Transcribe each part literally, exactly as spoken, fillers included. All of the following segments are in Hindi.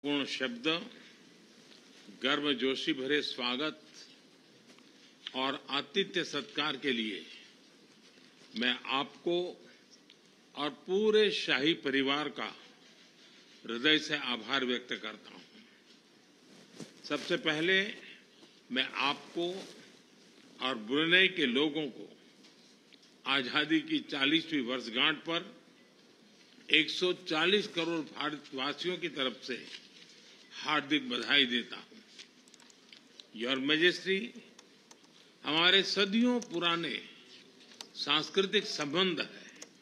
भावपूर्ण शब्द, गर्मजोशी भरे स्वागत और आतिथ्य सत्कार के लिए मैं आपको और पूरे शाही परिवार का हृदय से आभार व्यक्त करता हूं। सबसे पहले मैं आपको और ब्रुनेई के लोगों को आजादी की चालीसवीं वर्षगांठ पर एक सौ चालीस करोड़ भारतवासियों की तरफ से हार्दिक बधाई देता हूं। योर मैजेस्टी, हमारे सदियों पुराने सांस्कृतिक संबंध है।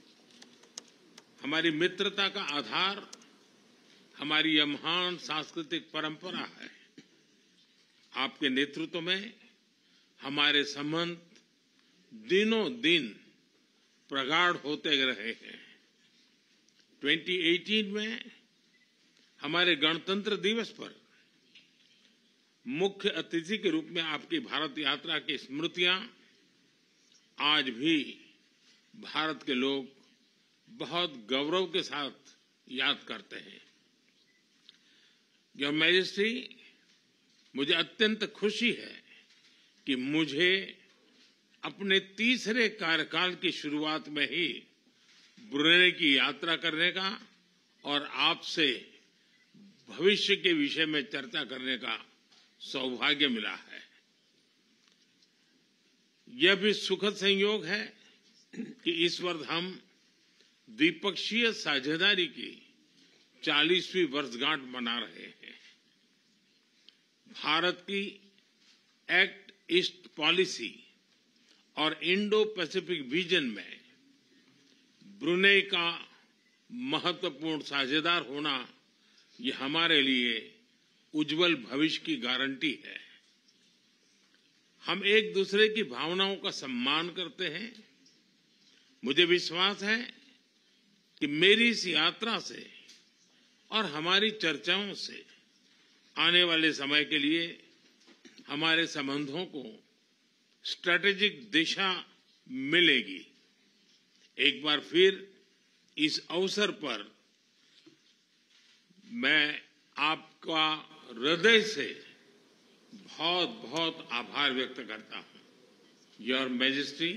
हमारी मित्रता का आधार हमारी यह महान सांस्कृतिक परंपरा है। आपके नेतृत्व में हमारे संबंध दिनों दिन प्रगाढ़ होते रहे हैं। दो हज़ार अठारह में हमारे गणतंत्र दिवस पर मुख्य अतिथि के रूप में आपकी भारत यात्रा की स्मृतियां आज भी भारत के लोग बहुत गौरव के साथ याद करते हैं। योर मैजेस्टी, मुझे अत्यंत खुशी है कि मुझे अपने तीसरे कार्यकाल की शुरुआत में ही ब्रुनेई की यात्रा करने का और आपसे भविष्य के विषय में चर्चा करने का सौभाग्य मिला है। यह भी सुखद संयोग है कि इस वर्ष हम द्विपक्षीय साझेदारी की चालीसवीं वर्षगांठ मना रहे हैं। भारत की एक्ट ईस्ट पॉलिसी और इंडो पैसिफिक विजन में ब्रुनेई का महत्वपूर्ण साझेदार होना ये हमारे लिए उज्जवल भविष्य की गारंटी है। हम एक दूसरे की भावनाओं का सम्मान करते हैं। मुझे विश्वास है कि मेरी इस यात्रा से और हमारी चर्चाओं से आने वाले समय के लिए हमारे संबंधों को स्ट्रैटेजिक दिशा मिलेगी। एक बार फिर इस अवसर पर मैं आपका हृदय से बहुत बहुत आभार व्यक्त करता हूं। योर मैजेस्टी,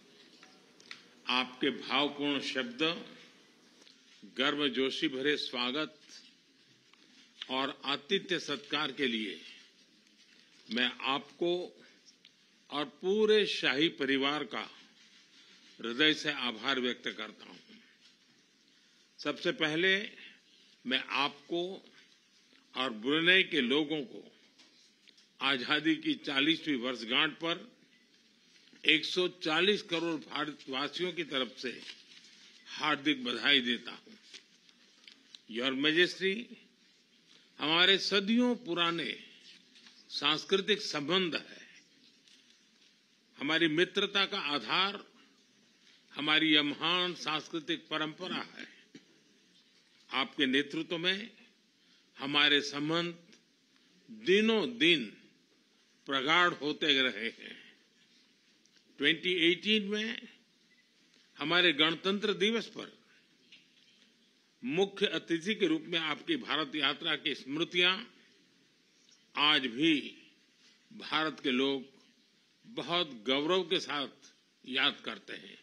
आपके भावपूर्ण शब्द, गर्मजोशी भरे स्वागत और आतिथ्य सत्कार के लिए मैं आपको और पूरे शाही परिवार का हृदय से आभार व्यक्त करता हूं। सबसे पहले मैं आपको और ब्रुनेई के लोगों को आजादी की चालीसवीं वर्षगांठ पर एक सौ चालीस करोड़ भारतवासियों की तरफ से हार्दिक बधाई देता हूं। योर मैजेस्टी, हमारे सदियों पुराने सांस्कृतिक संबंध है। हमारी मित्रता का आधार हमारी यह महान सांस्कृतिक परंपरा है। आपके नेतृत्व में हमारे संबंध दिनों दिन प्रगाढ़ होते रहे हैं। दो हज़ार अठारह में हमारे गणतंत्र दिवस पर मुख्य अतिथि के रूप में आपकी भारत यात्रा की स्मृतियां आज भी भारत के लोग बहुत गौरव के साथ याद करते हैं।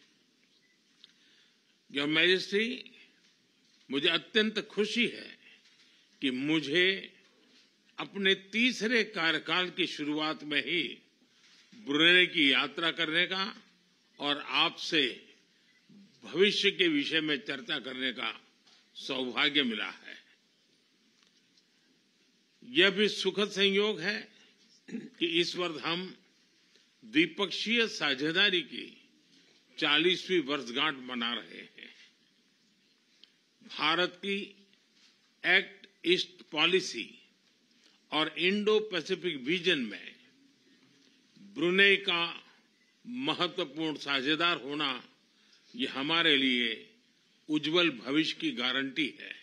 योर मैजेस्टी, मुझे अत्यंत खुशी है कि मुझे अपने तीसरे कार्यकाल की शुरुआत में ही ब्रुनेई की यात्रा करने का और आपसे भविष्य के विषय में चर्चा करने का सौभाग्य मिला है। यह भी सुखद संयोग है कि इस वर्ष हम द्विपक्षीय साझेदारी की चालीसवीं वर्षगांठ मना रहे हैं। भारत की एक्ट ईस्ट पॉलिसी और इंडो पैसिफिक विजन में ब्रुनेई का महत्वपूर्ण साझेदार होना ये हमारे लिए उज्जवल भविष्य की गारंटी है।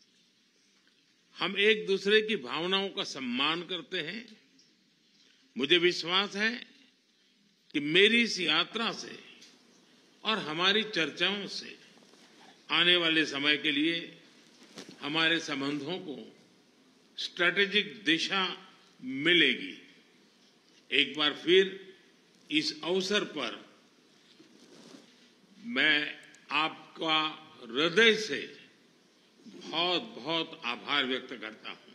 हम एक दूसरे की भावनाओं का सम्मान करते हैं। मुझे विश्वास है कि मेरी इस यात्रा से और हमारी चर्चाओं से आने वाले समय के लिए हमारे संबंधों को स्ट्रैटेजिक दिशा मिलेगी। एक बार फिर इस अवसर पर मैं आपका हृदय से बहुत बहुत आभार व्यक्त करता हूं।